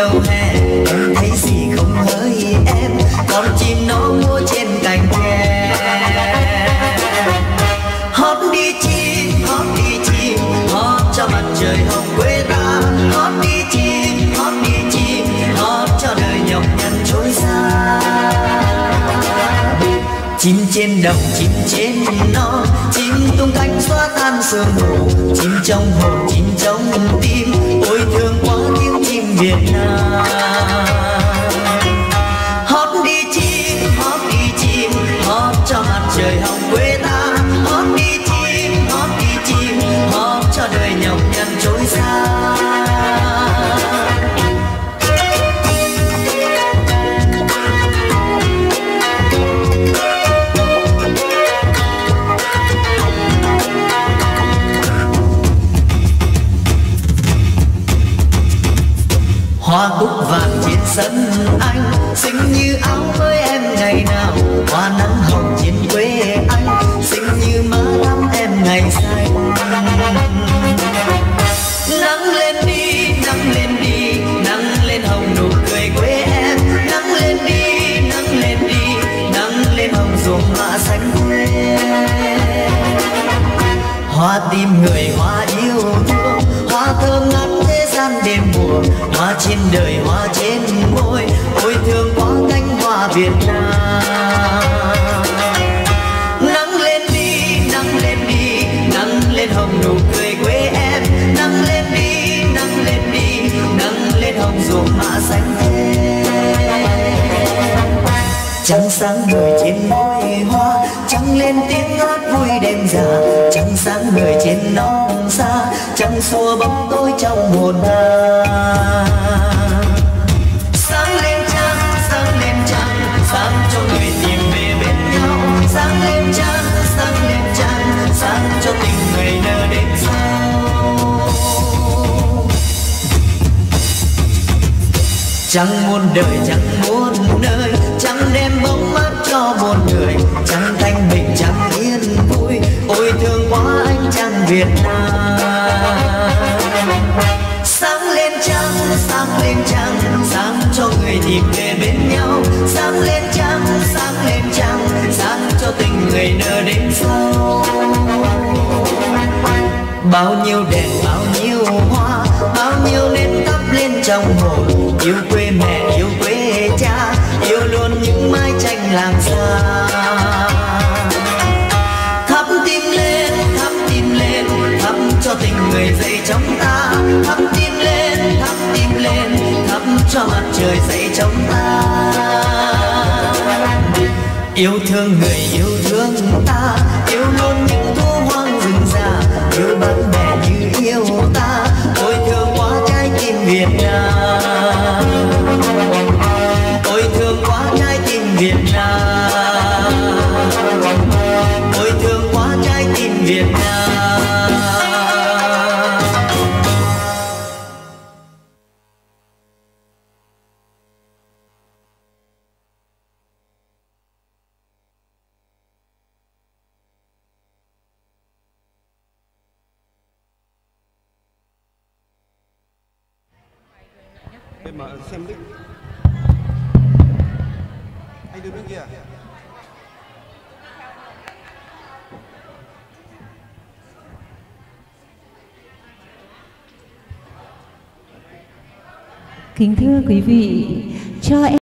đầu hè em thấy gì không hỡi em, con chim nó múa trên cành tre. Hót đi chim, hót đi chim, hót cho mặt trời hồng quê ta. Hót đi chim, hót đi chim, hót cho đời nhọc nhằn trôi xa. Chim trên đồng, chim trên non, chim tung cánh xóa tan sương mù. Chim trong hồn, chim trong tim, ôi thương quá tiếng chim Việt Nam. Hót đi chim, hót đi chim, hót cho mặt trời hồng quê ta. Hót đi chim, hót đi chim, hót cho đời nhọc nhằn trôi xa. Hoa cúc vàng trên sân anh, xinh như áo với em ngày nào. Hoa nắng hồng trên quê anh, xinh như má thắm em ngày xanh. Nắng lên đi, nắng lên đi, nắng lên hồng nụ cười quê em. Nắng lên đi, nắng lên đi, nắng lên hồng ruộng mạ xanh quê. Hoa tim người, hoa yêu thương, hoa thơm ngát thế gian đêm mùa. Hoa trên đời, hoa trên môi, ôi thương quá cánh hoa Việt Nam. Nắng lên đi, nắng lên đi, nắng lên hồng nụ cười quê em. Nắng lên đi, nắng lên đi, nắng lên hồng ruộng mạ xanh thế. Trăng sáng người trên môi hoa, trăng lên tiếng hát vui đêm già. Trăng sáng người trên non xa, trăng xua bóng tối trong hồn ta. Sáng lên trăng, sáng lên trăng, sáng cho người tìm về bên nhau. Sáng lên trăng, sáng lên trăng, sáng cho tình người nở đêm sau. Trăng muôn đời, trăng muôn nơi, trăng đem bóng mát cho một người. Trăng thanh bình, trăng yên vui, ôi thương quá anh trăng Việt Nam. Sáng lên trăng, sáng lên trăng, sáng cho người tìm về bên nhau. Sáng lên trăng, sáng lên trăng, sáng cho tình người nở đêm sau. Bao nhiêu đèn, bao nhiêu hoa, bao nhiêu nến thắp lên trong hồn. Yêu quê mẹ, yêu quê cha, yêu luôn những mái tranh làng xa. Thắp tim lên, thắp tim lên, thắp cho tình người dậy trong ta. Thắp tim lên, thắp tim lên, thắp cho mặt trời dậy trong ta. Yêu thương người, yêu thương ta, yêu luôn những thu hoang rừng già. Yêu bạn bè như yêu ta, ôi thương quá trái tim Việt Nam. Ôi thương quá trái tim Việt Nam. Ôi thương quá trái tim Việt Nam. Mà xem đích anh đứng bên kia. Kính thưa quý vị, cho em